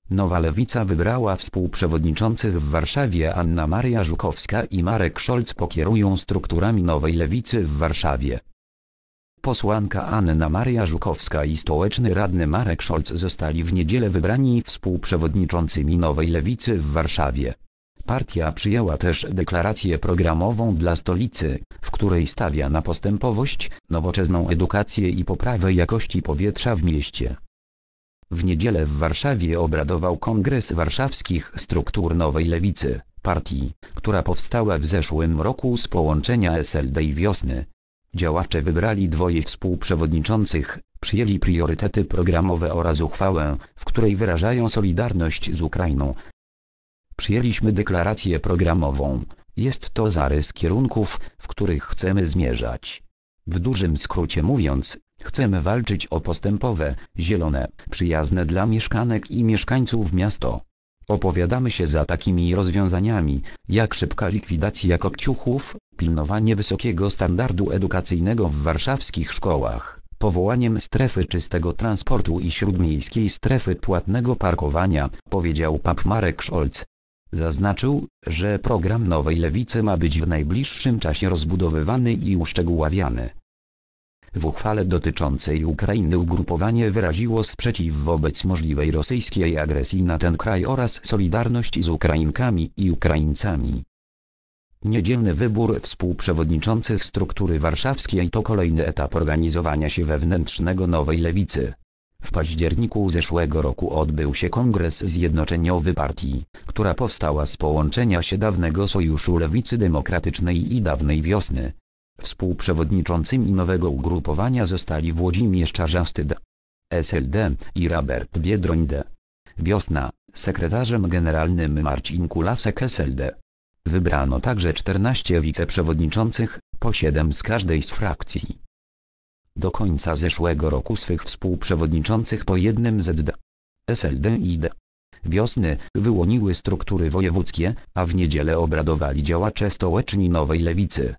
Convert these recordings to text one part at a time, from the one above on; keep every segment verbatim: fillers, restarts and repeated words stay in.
Nowa Lewica wybrała współprzewodniczących w Warszawie. Anna Maria Żukowska i Marek Scholz pokierują strukturami Nowej Lewicy w Warszawie. Posłanka Anna Maria Żukowska i stołeczny radny Marek Scholz zostali w niedzielę wybrani współprzewodniczącymi Nowej Lewicy w Warszawie. Partia przyjęła też deklarację programową dla stolicy, w której stawia na postępowość, nowoczesną edukację i poprawę jakości powietrza w mieście. W niedzielę w Warszawie obradował Kongres Warszawskich Struktur Nowej Lewicy, partii, która powstała w zeszłym roku z połączenia S L D i Wiosny. Działacze wybrali dwoje współprzewodniczących, przyjęli priorytety programowe oraz uchwałę, w której wyrażają solidarność z Ukrainą. Przyjęliśmy deklarację programową. Jest to zarys kierunków, w których chcemy zmierzać. W dużym skrócie mówiąc, chcemy walczyć o postępowe, zielone, przyjazne dla mieszkanek i mieszkańców miasto. Opowiadamy się za takimi rozwiązaniami, jak szybka likwidacja kopciuchów, pilnowanie wysokiego standardu edukacyjnego w warszawskich szkołach, powołaniem strefy czystego transportu i śródmiejskiej strefy płatnego parkowania, powiedział pap Marek Scholz. Zaznaczył, że program Nowej Lewicy ma być w najbliższym czasie rozbudowywany i uszczegóławiany. W uchwale dotyczącej Ukrainy ugrupowanie wyraziło sprzeciw wobec możliwej rosyjskiej agresji na ten kraj oraz solidarność z Ukrainkami i Ukraińcami. Niedzielny wybór współprzewodniczących struktury warszawskiej to kolejny etap organizowania się wewnętrznego Nowej Lewicy. W październiku zeszłego roku odbył się Kongres Zjednoczeniowy partii, która powstała z połączenia się dawnego Sojuszu Lewicy Demokratycznej i dawnej Wiosny. Współprzewodniczącymi nowego ugrupowania zostali Włodzimierz Czarzasty D. S L D i Robert Biedroń D. Wiosna, sekretarzem generalnym Marcin Kulasek S L D. Wybrano także czternastu wiceprzewodniczących, po siedem z każdej z frakcji. Do końca zeszłego roku swych współprzewodniczących po jednym z D. S L D i D. Wiosny wyłoniły struktury wojewódzkie, a w niedzielę obradowali działacze stołeczni Nowej Lewicy.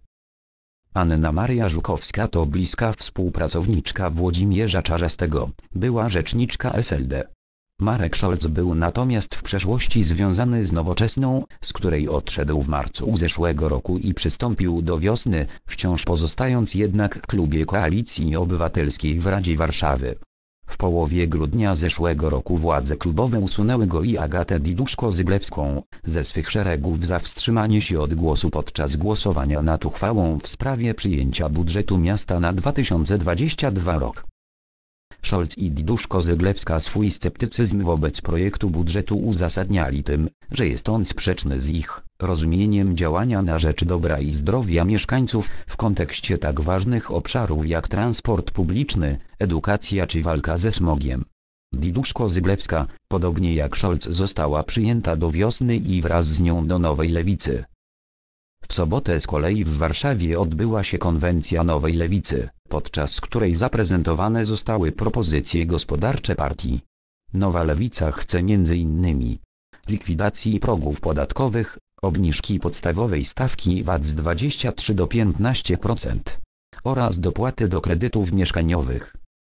Anna Maria Żukowska to bliska współpracowniczka Włodzimierza Czarzastego, była rzeczniczka S L D. Marek Scholz był natomiast w przeszłości związany z Nowoczesną, z której odszedł w marcu zeszłego roku i przystąpił do Wiosny, wciąż pozostając jednak w klubie Koalicji Obywatelskiej w Radzie Warszawy. W połowie grudnia zeszłego roku władze klubowe usunęły go i Agatę Diduszko-Zyglewską ze swych szeregów za wstrzymanie się od głosu podczas głosowania nad uchwałą w sprawie przyjęcia budżetu miasta na dwa tysiące dwudziesty drugi rok. Scholz i Diduszko-Zyglewska swój sceptycyzm wobec projektu budżetu uzasadniali tym, że jest on sprzeczny z ich rozumieniem działania na rzecz dobra i zdrowia mieszkańców w kontekście tak ważnych obszarów jak transport publiczny, edukacja czy walka ze smogiem. Diduszko-Zyglewska, podobnie jak Scholz, została przyjęta do Wiosny i wraz z nią do Nowej Lewicy. W sobotę z kolei w Warszawie odbyła się konwencja Nowej Lewicy, podczas której zaprezentowane zostały propozycje gospodarcze partii. Nowa Lewica chce między innymi likwidacji progów podatkowych, obniżki podstawowej stawki V A T z dwudziestu trzech do piętnastu procent oraz dopłaty do kredytów mieszkaniowych.